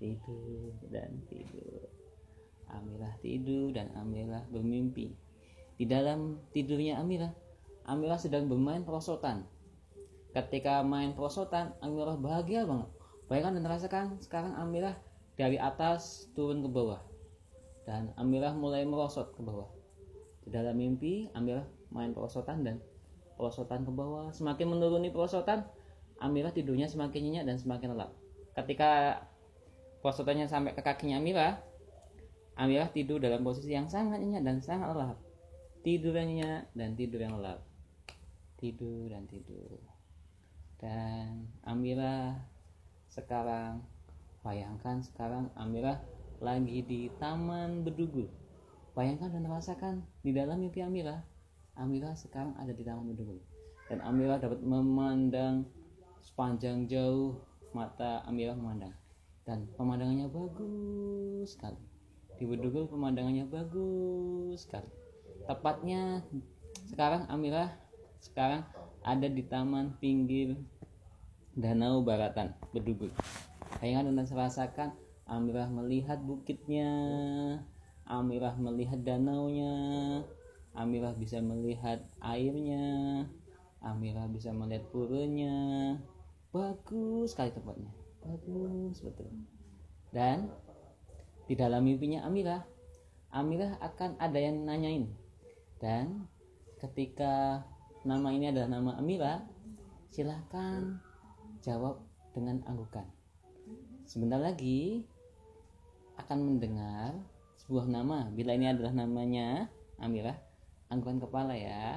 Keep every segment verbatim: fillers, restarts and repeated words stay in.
tidur dan tidur. Amirah tidur dan Amirah bermimpi. Di dalam tidurnya Amirah, Amirah sedang bermain perosotan. Ketika main perosotan, Amirah bahagia banget. Bayangkan dan rasakan sekarang Amirah dari atas turun ke bawah. Dan Amirah mulai merosot ke bawah. Di dalam mimpi, Amirah main perosotan dan perosotan ke bawah. Semakin menuruni perosotan, Amirah tidurnya semakin nyenyak dan semakin lelap. Ketika perosotannya sampai ke kakinya Amirah, Amirah tidur dalam posisi yang sangat nyenyak dan sangat lelap. Tidur yang nyenyak dan tidur yang lelap. Tidur dan tidur. Dan Amirah sekarang, bayangkan sekarang Amirah lagi di Taman Bedugul. Bayangkan dan rasakan di dalam mimpi Amirah, Amirah sekarang ada di Taman Bedugul. Dan Amirah dapat memandang sepanjang jauh, mata Amirah memandang. Dan pemandangannya bagus sekali. Di Bedugul pemandangannya bagus sekali. Tepatnya sekarang Amirah sekarang ada di taman pinggir Danau Baratan Bedugul. Bayangkan dan rasakan Amirah melihat bukitnya, Amirah melihat danaunya, Amirah bisa melihat airnya, Amirah bisa melihat puranya. Bagus sekali tempatnya, bagus betul. Dan di dalam mimpinya Amirah, Amirah akan ada yang nanyain. Dan ketika nama ini adalah nama Amirah, silahkan jawab dengan anggukan. Sebentar lagi akan mendengar sebuah nama. Bila ini adalah namanya Amirah, anggukan kepala ya.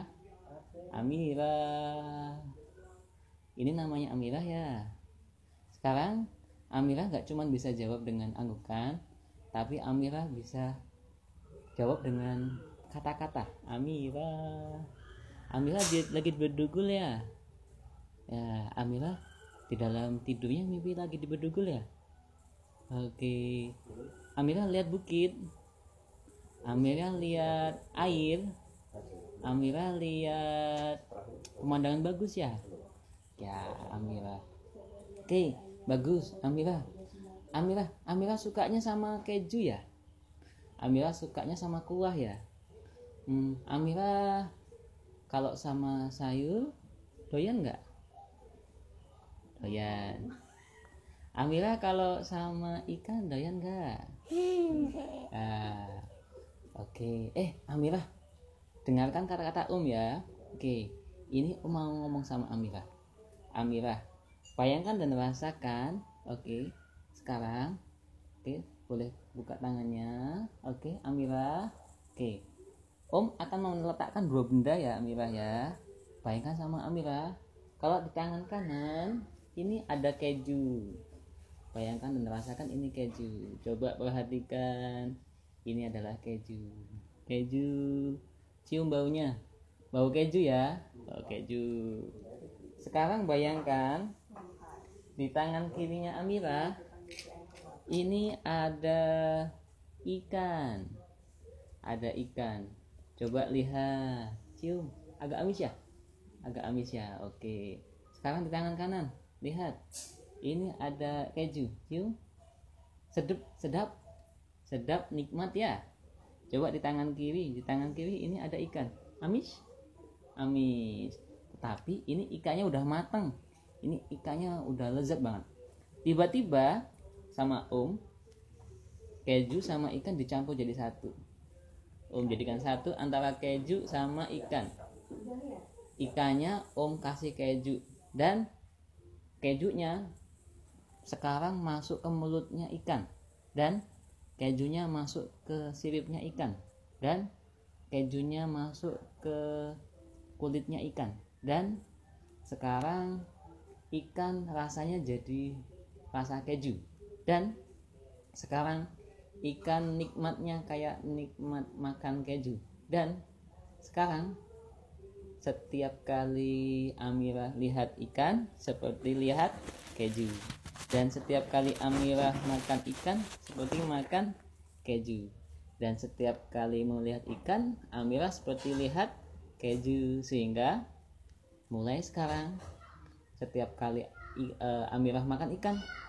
Amirah. Ini namanya Amirah ya. Sekarang Amirah gak cuma bisa jawab dengan anggukan, tapi Amirah bisa jawab dengan kata-kata. Amirah. Amirah lagi berdugul ya. Ya, Amirah di dalam tidurnya mimpi lagi di Bedugul ya. Oke. Amirah lihat bukit. Amirah lihat air. Amirah lihat pemandangan bagus ya. Ya, Amirah. Oke, bagus Amirah. Amirah, Amirah sukanya sama keju ya. Amirah sukanya sama kuah ya. Hmm, Amirah kalau sama sayur doyan nggak? Doyan. Amirah kalau sama ikan doyan nggak? Ah, oke. Okay. Eh, Amirah, dengarkan kata-kata Om ya. Oke, okay. Ini Om mau ngomong sama Amirah. Amirah, bayangkan dan rasakan. Oke, okay. Sekarang, oke, okay. Boleh buka tangannya. Oke, okay. Amirah. Oke, okay. Om akan meletakkan dua benda ya, Amirah ya. Bayangkan sama Amirah. Kalau di tangan kanan ini ada keju. Bayangkan dan rasakan ini keju. Coba perhatikan. Ini adalah keju. Keju. Cium baunya. Bau keju ya. Bau keju. Sekarang bayangkan di tangan kirinya Amirah ini ada ikan. Ada ikan. Coba lihat. Cium. Agak amis ya? Agak amis ya. Oke. Sekarang di tangan kanan. Lihat. Ini ada keju. Cium. Sedap, sedap. Sedap, nikmat ya. Coba di tangan kiri. Di tangan kiri ini ada ikan. Amis? Amis. Tapi ini ikannya udah matang. Ini ikannya udah lezat banget. Tiba-tiba sama Om, keju sama ikan dicampur jadi satu. Om jadikan satu antara keju sama ikan. Ikannya Om kasih keju. Dan kejunya sekarang masuk ke mulutnya ikan. Dan kejunya masuk ke siripnya ikan. Dan kejunya masuk ke kulitnya ikan. Dan sekarang ikan rasanya jadi rasa keju. Dan sekarang ikan nikmatnya kayak nikmat makan keju. Dan sekarang setiap kali Amirah lihat ikan seperti lihat keju. Dan setiap kali Amirah makan ikan seperti makan keju. Dan setiap kali melihat ikan, Amirah seperti lihat keju. Sehingga mulai sekarang setiap kali uh, Amirah makan ikan,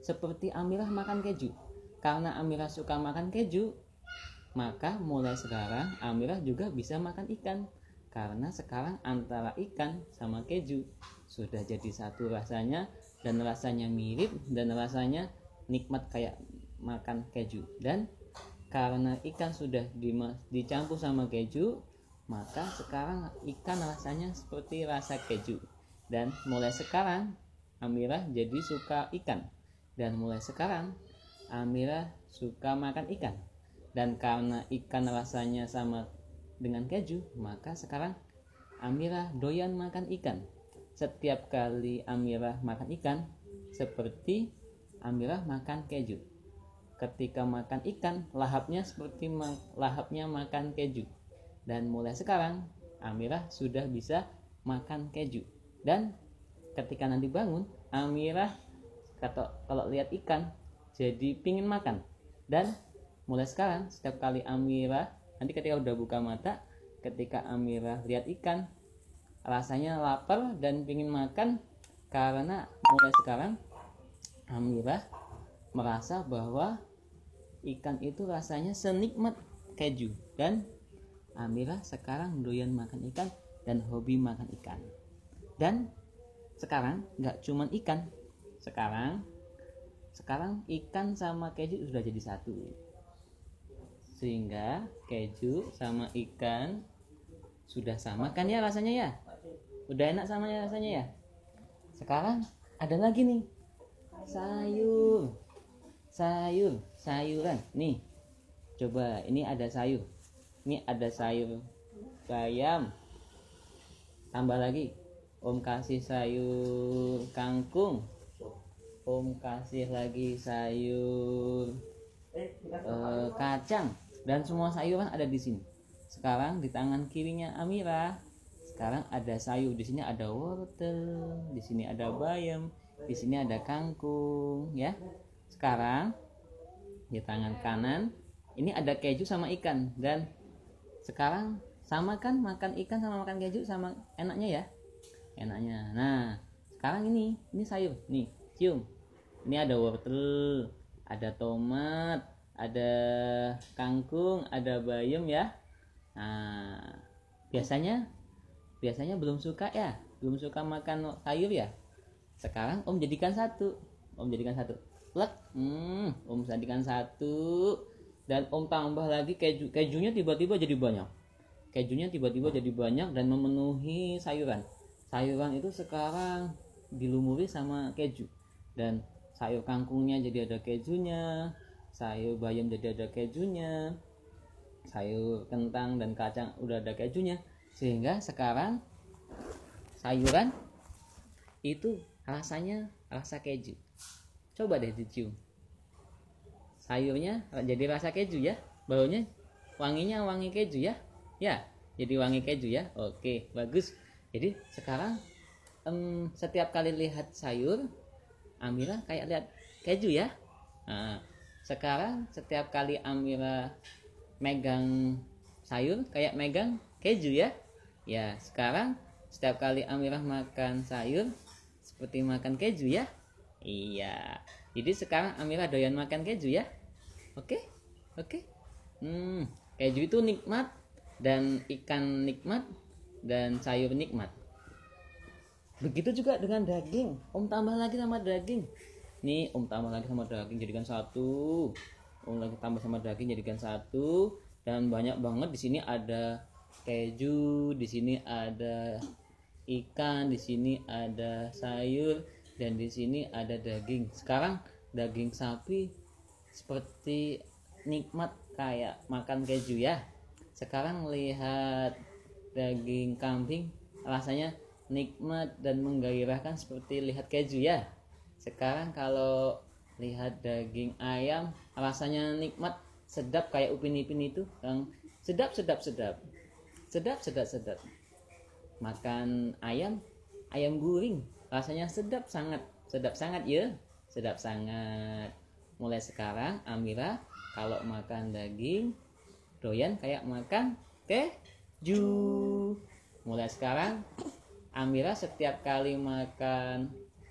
seperti Amirah makan keju. Karena Amirah suka makan keju, maka mulai sekarang Amirah juga bisa makan ikan. Karena sekarang antara ikan sama keju sudah jadi satu rasanya, dan rasanya mirip, dan rasanya nikmat kayak makan keju. Dan karena ikan sudah dicampur sama keju, maka sekarang ikan rasanya seperti rasa keju. Dan mulai sekarang Amirah jadi suka ikan. Dan mulai sekarang Amirah suka makan ikan. Dan karena ikan rasanya sama dengan keju, maka sekarang Amirah doyan makan ikan. Setiap kali Amirah makan ikan, seperti Amirah makan keju. Ketika makan ikan, lahapnya seperti ma- lahapnya makan keju. Dan mulai sekarang Amirah sudah bisa makan keju. Dan ketika nanti bangun, Amirah kata, kalau lihat ikan jadi pingin makan. Dan mulai sekarang setiap kali Amirah nanti ketika udah buka mata, ketika Amirah lihat ikan, rasanya lapar dan pingin makan. Karena mulai sekarang Amirah merasa bahwa ikan itu rasanya senikmat keju. Dan Amirah sekarang doyan makan ikan dan hobi makan ikan. Dan sekarang nggak cuman ikan, sekarang sekarang ikan sama keju sudah jadi satu. Sehingga keju sama ikan sudah sama kan ya rasanya ya, udah enak sama ya rasanya ya. Sekarang ada lagi nih sayur, sayur, sayuran nih. Coba ini ada sayur, ini ada sayur bayam, tambah lagi Om kasih sayur kangkung, Om kasih lagi sayur uh, kacang, dan semua sayuran ada di sini. Sekarang di tangan kirinya Amirah, sekarang ada sayur. Di sini ada wortel, di sini ada bayam, di sini ada kangkung, ya. Sekarang di tangan kanan ini ada keju sama ikan. Dan sekarang sama kan makan ikan sama makan keju, sama enaknya ya, enaknya. Nah sekarang ini ini sayur nih, cium. Ini ada wortel, ada tomat, ada kangkung, ada bayam ya. Nah biasanya biasanya belum suka ya, belum suka makan sayur ya. Sekarang Om jadikan satu, Om jadikan satu, lek, hmm, Om jadikan satu, dan Om tambah lagi keju. Kejunya tiba-tiba jadi banyak, kejunya tiba-tiba jadi banyak dan memenuhi sayuran. Sayuran itu sekarang dilumuri sama keju. Dan sayur kangkungnya jadi ada kejunya, sayur bayam jadi ada kejunya, sayur kentang dan kacang udah ada kejunya. Sehingga sekarang sayuran itu rasanya rasa keju. Coba deh dicium, sayurnya jadi rasa keju ya, baunya wanginya wangi keju ya, ya jadi wangi keju ya. Oke bagus. Jadi sekarang em, setiap kali lihat sayur, Amirah kayak lihat keju ya. Nah, sekarang setiap kali Amirah megang sayur kayak megang keju ya. Ya sekarang setiap kali Amirah makan sayur seperti makan keju ya. Iya. Jadi sekarang Amirah doyan makan keju ya. Oke, oke. Hmm, keju itu nikmat, dan ikan nikmat, dan sayur nikmat. Begitu juga dengan daging. Om tambah lagi sama daging. Nih Om tambah lagi sama daging jadikan satu. Om lagi tambah sama daging jadikan satu. Dan banyak banget di sini ada keju, di sini ada ikan, di sini ada sayur, dan di sini ada daging. Sekarang daging sapi seperti nikmat kayak makan keju ya. Sekarang lihat daging kambing rasanya nikmat dan menggairahkan seperti lihat keju ya. Sekarang kalau lihat daging ayam rasanya nikmat, sedap kayak Upin Ipin itu yang sedap sedap sedap sedap sedap sedap. Makan ayam, ayam guring rasanya sedap sangat, sedap sangat ya, sedap sangat. Mulai sekarang Amirah kalau makan daging doyan kayak makan keju. Mulai sekarang Amirah setiap kali makan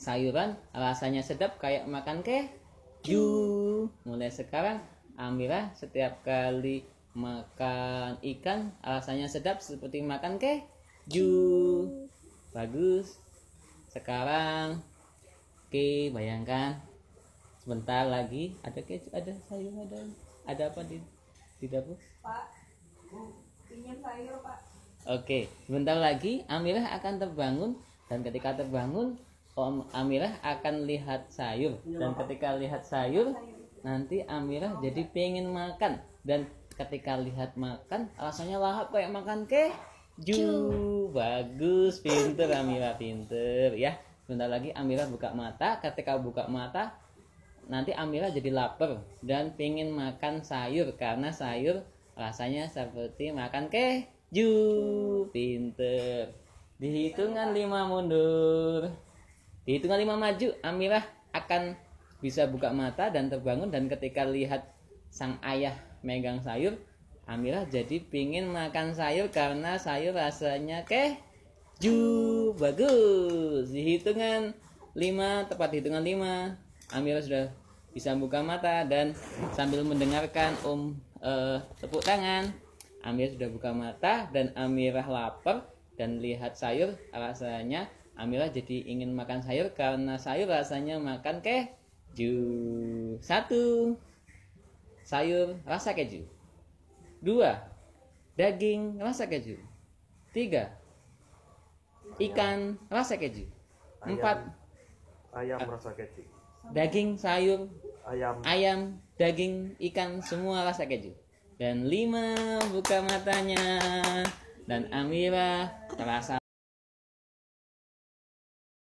sayuran rasanya sedap kayak makan keju. Mulai sekarang Amirah setiap kali makan ikan rasanya sedap seperti makan keju. Bagus. Sekarang oke, bayangkan sebentar lagi ada keju, ada sayur, ada ada apa di di dapur? Pak, pinjam sayur, Pak. Oke, sebentar lagi Amirah akan terbangun, dan ketika terbangun Om Amirah akan lihat sayur, dan ketika lihat sayur nanti Amirah jadi pengen makan, dan ketika lihat makan rasanya lahap kayak makan keju. Bagus, pinter Amirah, pinter ya. Sebentar lagi Amirah buka mata, ketika buka mata nanti Amirah jadi lapar dan pengen makan sayur karena sayur rasanya seperti makan keju. Ju, pinter. Di hitungan lima mundur, di hitungan lima maju, Amirah akan bisa buka mata dan terbangun, dan ketika lihat sang ayah megang sayur, Amirah jadi pingin makan sayur karena sayur rasanya keju. Bagus. Di hitungan lima, tepat di hitungan lima, Amirah sudah bisa buka mata dan sambil mendengarkan Om eh, tepuk tangan. Amirah sudah buka mata dan Amirah lapar dan lihat sayur rasanya, Amirah jadi ingin makan sayur karena sayur rasanya makan keju. Satu, sayur rasa keju. Dua, daging rasa keju. Tiga, ikan rasa keju. Empat, ayam rasa keju. daging, sayur, Ayam. ayam, daging, ikan semua rasa keju. Dan lima, buka matanya dan Amirah terasa